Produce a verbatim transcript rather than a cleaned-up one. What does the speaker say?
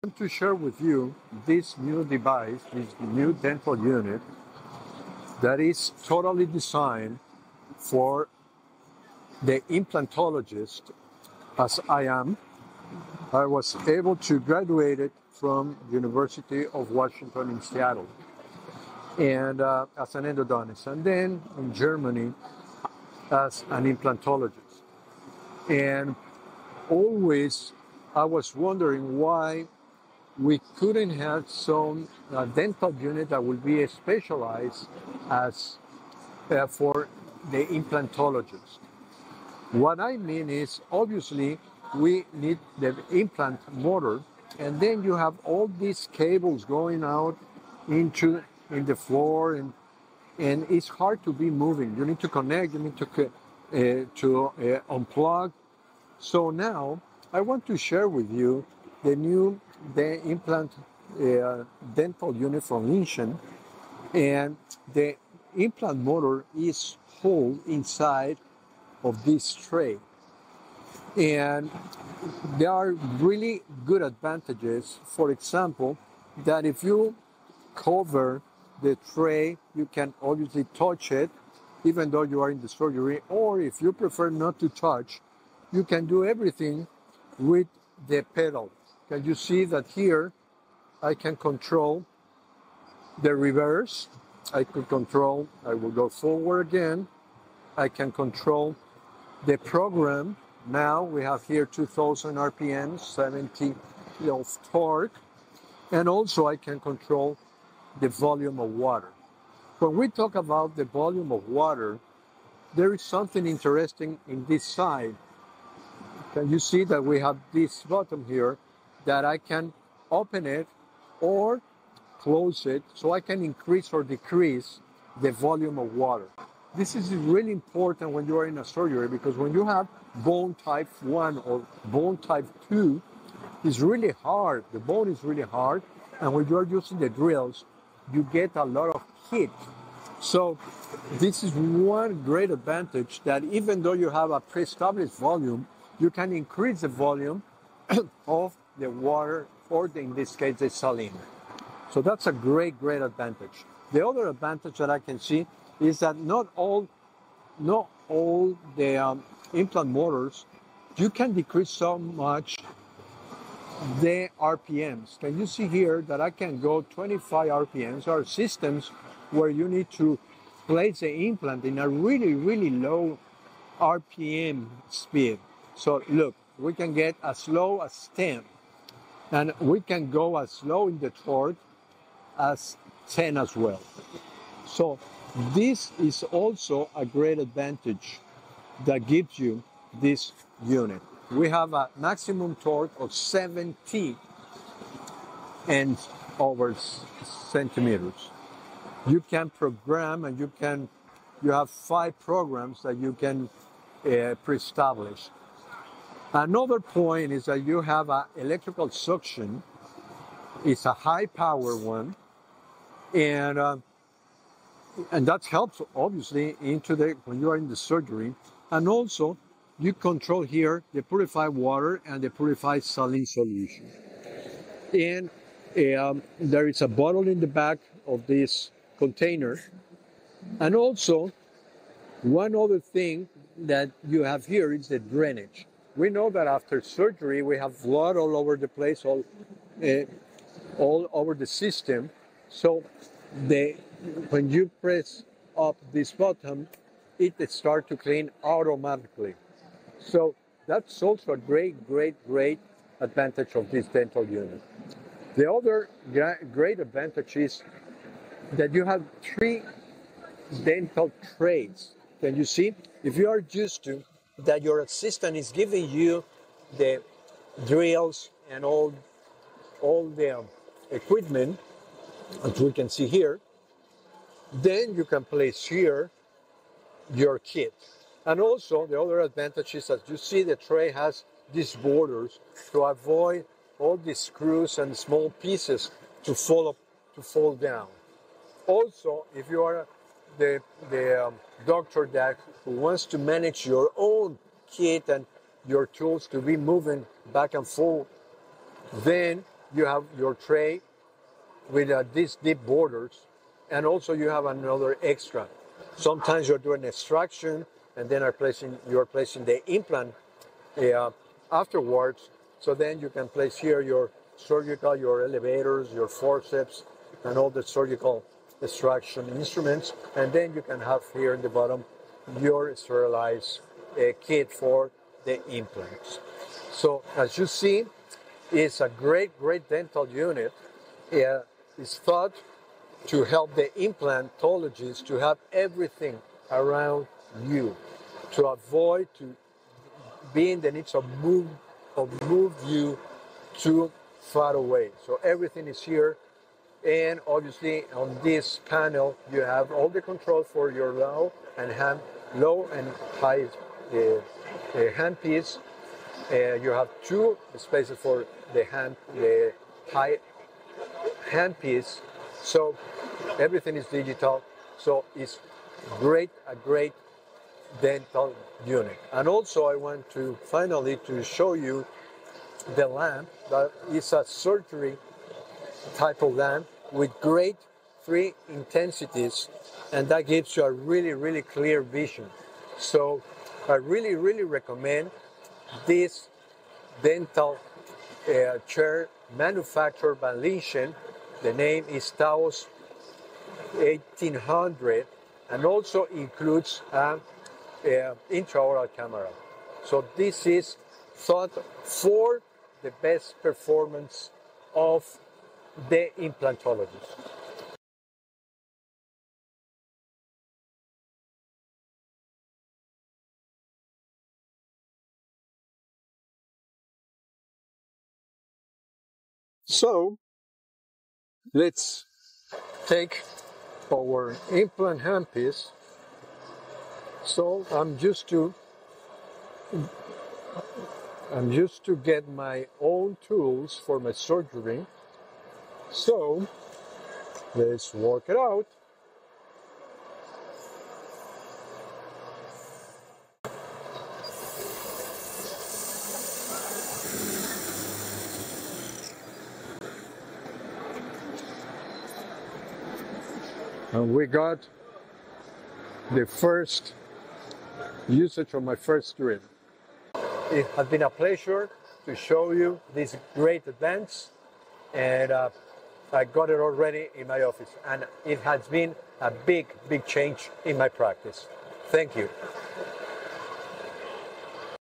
want to share with you this new device, this new dental unit that is totally designed for the implantologist as I am. I was able to graduate it from University of Washington in Seattle and uh, as an endodontist, and then in Germany as an implantologist. And always I was wondering why we couldn't have some uh, dental unit that would be specialized as uh, for the implantologist. What I mean is, obviously, we need the implant motor, and then you have all these cables going out into in the floor, and and it's hard to be moving. You need to connect, you need to uh, to uh, unplug. So now I want to share with you the new the implant uh, dental unit from Linshen, and the implant motor is held inside of this tray. And there are really good advantages. For example, that if you cover the tray, you can obviously touch it, even though you are in the surgery, or if you prefer not to touch, you can do everything with the pedal. Can you see that here I can control the reverse? I could control, I will go forward again. I can control the program. Now we have here two thousand R P M, seventy of torque. And also I can control the volume of water. When we talk about the volume of water, there is something interesting in this side. Can you see that we have this button here that I can open it or close it so I can increase or decrease the volume of water. This is really important when you are in a surgery, because when you have bone type one or bone type two, it's really hard. The bone is really hard. And when you are using the drills, you get a lot of heat. So this is one great advantage, that even though you have a pre-established volume, you can increase the volume of the water, or the, in this case, the saline. So that's a great, great advantage. The other advantage that I can see is that not all, not all the um, implant motors, you can decrease so much the R P Ms. Can you see here that I can go twenty-five R P Ms? There are systems where you need to place the implant in a really, really low R P M speed. So look, we can get as low as ten, and we can go as low in the torque as ten as well. So this is also a great advantage that gives you this unit. We have a maximum torque of seventy and over centimeters. You can program, and you can you have five programs that you can uh, pre-establish. Another point is that you have an electrical suction. It's a high power one, and uh, and that helps obviously into the when you are in the surgery. And also you control here the purified water and the purified saline solution. And um, there is a bottle in the back of this container. And also one other thing that you have here is the drainage. We know that after surgery we have blood all over the place, all uh, all over the system. So the when you press up this button, it starts to clean automatically. So that's also a great, great, great advantage of this dental unit. The other great advantage is that you have three dental trays. Can you see? If you are used to that your assistant is giving you the drills and all, all the um, equipment, as we can see here, then you can place here your kit. And also the other advantage is that you see the tray has these borders to avoid all these screws and small pieces to fall up, to fall down. Also, if you are the, the um, doctor that who wants to manage your own kit and your tools to be moving back and forth, then you have your tray with uh, these deep borders, and also you have another extra. Sometimes you're doing extraction, and then are placing you're placing the implant uh, afterwards. So then you can place here your surgical, your elevators, your forceps, and all the surgical extraction instruments, and then you can have here in the bottom your sterilized uh, kit for the implants. So as you see, it's a great, great dental unit. Uh, it's thought to help the implantologist to have everything around you, to avoid to being the needs of move of move you too far away. So everything is here, and obviously on this panel you have all the control for your low and hand, low and high uh, uh, handpiece. Uh, you have two spaces for the hand, the high handpiece. So everything is digital. So it's great, a great dental unit. And also I want to finally to show you the lamp that is a surgery type of lamp with great three intensities, and that gives you a really, really clear vision. So I really, really recommend this dental uh, chair manufactured by Linshen. The name is Taos eighteen hundred, and also includes an uh, intraoral camera. So this is thought for the best performance of the implantologist. So let's take our implant handpiece. So I'm used to I'm used to get my own tools for my surgery. So let's work it out. And we got the first usage of my first drill. It has been a pleasure to show you this great advance, and uh, I got it already in my office, and it has been a big, big change in my practice. Thank you.